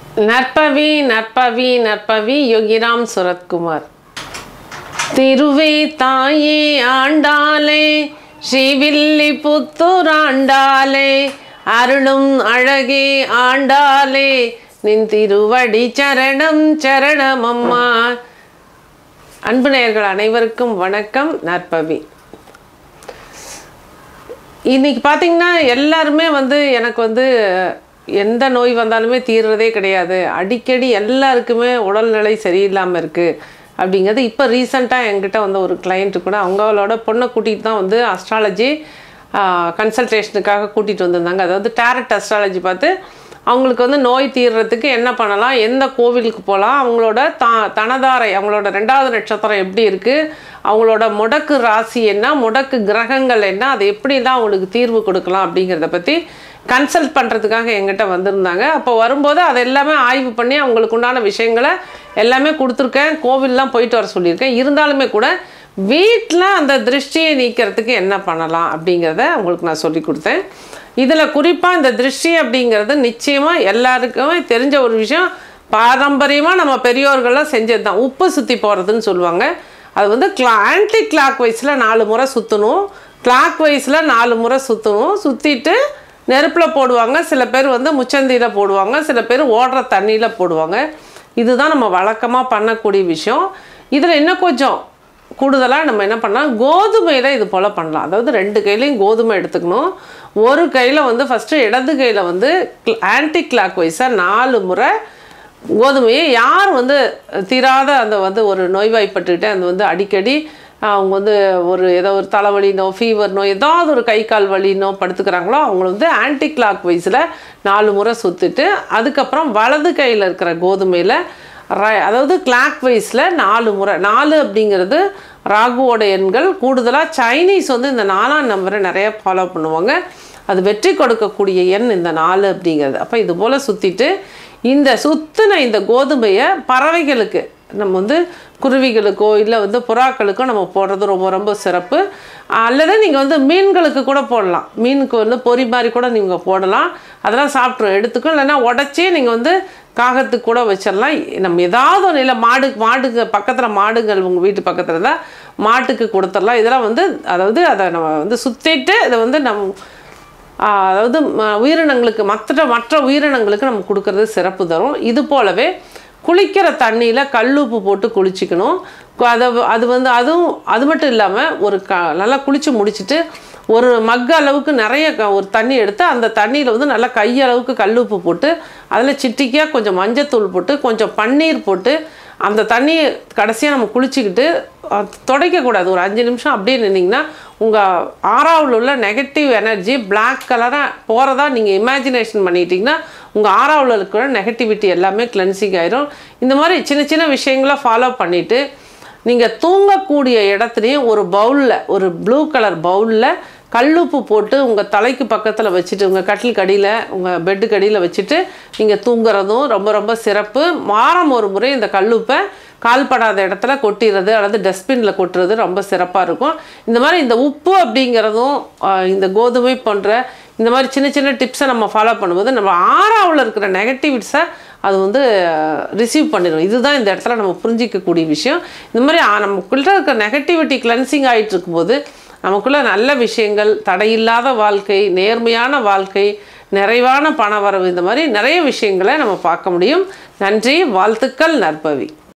நற்பவி நற்பவி நற்பவி யோகிராம் சுரத்குமார். திருவே தாயே ஆண்டாலே ஸ்ரீவில்லிபுத்தூர் ஆண்டாலே அருளும் அழகே ஆண்டாலே நின் திருவடி சரணம் சரணம் அம்மா. அன்பு நேயர்கள் அனைவருக்கும் வணக்கம். நற்பவி. இன்னைக்கு பார்த்தீங்கன்னா எல்லாருமே எனக்கு எந்த நோய் வந்தாலுமே தீர்றதே கிடையாது. அடிக்கடி எல்லாருக்குமே உடல்நிலை சரியில்லாமல் இருக்குது அப்படிங்கிறது. இப்போ ரீசெண்டாக என்கிட்ட ஒரு கிளைண்ட்டு கூட அவங்களோட பொண்ணை கூட்டிகிட்டு தான் அஸ்ட்ராலஜி கன்சல்டேஷனுக்காக கூட்டிகிட்டு வந்திருந்தாங்க. அதாவது டேரட் அஸ்ட்ராலஜி பார்த்து அவங்களுக்கு நோய் தீர்றதுக்கு என்ன பண்ணலாம், எந்த கோவிலுக்கு போகலாம், அவங்களோட தனதாரை அவங்களோட 2வது நட்சத்திரம் எப்படி இருக்குது, அவங்களோட முடக்கு ராசி என்ன, முடக்கு கிரகங்கள் என்ன, அது எப்படிலாம் அவங்களுக்கு தீர்வு கொடுக்கலாம் அப்படிங்கிறத பற்றி கன்சல்ட் பண்ணுறதுக்காக எங்கிட்ட வந்திருந்தாங்க. அப்போ வரும்போது அதை எல்லாமே ஆய்வு பண்ணி அவங்களுக்கு உண்டான விஷயங்களை எல்லாமே கொடுத்துருக்கேன். கோவில்லாம் போயிட்டு வர சொல்லியிருக்கேன். இருந்தாலுமே கூட வீட்டில் அந்த திருஷ்டியை நீக்கிறதுக்கு என்ன பண்ணலாம் அப்படிங்கிறத உங்களுக்கு நான் சொல்லி கொடுத்தேன். இதில் குறிப்பாக இந்த திருஷ்டி அப்படிங்கிறது நிச்சயமாக எல்லாருக்குமே தெரிஞ்ச ஒரு விஷயம். பாரம்பரியமாக நம்ம பெரியோர்கள்லாம் செஞ்சது தான். உப்பு சுற்றி போகிறதுன்னு சொல்லுவாங்க. அது ஆன்டி கிளாக் வைஸில் 4 முறை சுற்றணும், கிளாக் வைஸில் 4 முறை சுற்றணும். சுற்றிட்டு நெருப்பில் போடுவாங்க. சில பேர் முச்சந்தியில் போடுவாங்க, சில பேர் ஓடுற தண்ணியில் போடுவாங்க. இதுதான் நம்ம வழக்கமாக பண்ணக்கூடிய விஷயம். இதில் இன்னும் கொஞ்சம் கூடுதலாக நம்ம என்ன பண்ணலாம், கோதுமையில் இது போல் பண்ணலாம். அதாவது 2 கையிலையும் கோதுமை எடுத்துக்கணும். ஒரு கையில் ஃபஸ்ட்டு இடது கையில் ஆன்டி கிளாக் வைஸாக 4 முறை கோதுமையை யார் தீராத அந்த ஒரு நோய்வாய்ப்பட்டுக்கிட்டே அந்த அடிக்கடி அவங்க ஒரு ஏதோ ஒரு தலைவலினோ ஃபீவர்னோ ஏதாவது ஒரு கை கால் வலினோ படுத்துக்கிறாங்களோ அவங்க ஆன்டி கிளாக் வைஸில் 4 முறை சுற்றிட்டு அதுக்கப்புறம் வலது கையில் இருக்கிற கோதுமையில் அதாவது கிளாக் வைஸில் 4 முறை. 4 அப்படிங்கிறது ராகுவோட எண்கள். கூடுதலாக சைனீஸ் இந்த 4ஆம் நம்பரை நிறைய ஃபாலோ பண்ணுவாங்க. அது வெற்றி கொடுக்கக்கூடிய எண் இந்த 4 அப்படிங்கிறது. அப்போ இது போல் சுற்றிட்டு இந்த சுற்றின இந்த கோதுமையை பறவைகளுக்கு நம்ம குருவிகளுக்கோ இல்லை புறாக்களுக்கோ நம்ம போடுறது ரொம்ப ரொம்ப சிறப்பு. அல்லது நீங்கள் மீன்களுக்கு கூட போடலாம். மீனுக்கு பொறி மாதிரி கூட நீங்கள் போடலாம். அதெல்லாம் சாப்பிட்றோம் எடுத்துக்கும். இல்லைன்னா உடச்சி நீங்கள் காகத்துக்கு கூட வச்சிடலாம். நம்ம ஏதாவது ஒன்று இல்லை மாடுக்கு பக்கத்தில் மாடுகள் உங்கள் வீட்டு பக்கத்தில் தான் மாட்டுக்கு கொடுத்துடலாம். இதெல்லாம் அதாவது அதை நம்ம சுற்றிட்டு இதை அதாவது உயிரினங்களுக்கு மற்ற உயிரினங்களுக்கு நம்ம கொடுக்கறது சிறப்பு தரும். இது போலவே குளிக்கிற தண்ணியில் கல்லுப்பு போட்டு குளிச்சிக்கணும். அது மட்டும் இல்லாமல் நல்லா குளித்து முடிச்சுட்டு ஒரு மக் அளவுக்கு நிறைய ஒரு தண்ணி எடுத்து அந்த தண்ணியில் நல்லா கையளவுக்கு கல்லுப்பு போட்டு அதில் சிட்டிக்காக கொஞ்சம் மஞ்சத்தூள் போட்டு கொஞ்சம் பன்னீர் போட்டு அந்த தண்ணியை கடைசியாக நம்ம குளிச்சுக்கிட்டு துடைக்கக்கூடாது. ஒரு 5 நிமிஷம் அப்படியே நின்னிங்கன்னா உங்கள் ஆறாவில் உள்ள நெகட்டிவ் எனர்ஜி பிளாக் கலராக போகிறதா நீங்கள் இமேஜினேஷன் பண்ணிட்டீங்கன்னா உங்கள் ஆறாவில் இருக்கிற நெகட்டிவிட்டி எல்லாமே கிளென்சிங் ஆயிரும். இந்த மாதிரி சின்ன சின்ன விஷயங்களை ஃபாலோ பண்ணிவிட்டு நீங்கள் தூங்கக்கூடிய இடத்துலையும் ஒரு பவுலில் ஒரு ப்ளூ கலர் பவுலில் கல்லுப்பு போட்டு உங்கள் தலைக்கு பக்கத்தில் வச்சுட்டு உங்கள் கட்டிலுக்கு அடியில் உங்கள் பெட்டுக்கு அடியில் வச்சுட்டு நீங்கள் தூங்குறதும் ரொம்ப ரொம்ப சிறப்பு. வாரம் ஒரு முறை இந்த கல்லுப்பை கால்படாத இடத்துல கொட்டிடுறது அல்லது டஸ்ட்பினில் கொட்டுறது ரொம்ப சிறப்பாக இருக்கும். இந்த மாதிரி இந்த உப்பு அப்படிங்கிறதும் இந்த கோதுமை போன்ற இந்த மாதிரி சின்ன சின்ன டிப்ஸை நம்ம ஃபாலோ பண்ணும்போது நம்ம ஆறாவில் இருக்கிற நெகட்டிவிட்ஸை அது ரிசீவ் பண்ணிடும். இதுதான் இந்த இடத்துல நம்ம புரிஞ்சிக்கக்கூடிய விஷயம். இந்த மாதிரி நமக்குள்ளே இருக்கிற நெகட்டிவிட்டி கிளென்சிங் ஆகிட்டு இருக்கும்போது நமக்குள்ளே நல்ல விஷயங்கள், தடையில்லாத வாழ்க்கை, நேர்மையான வாழ்க்கை, நிறைவான பண வரவு, இந்த மாதிரி நிறைய விஷயங்களை நம்ம பார்க்க முடியும். நன்றி, வாழ்த்துக்கள். நற்பவி.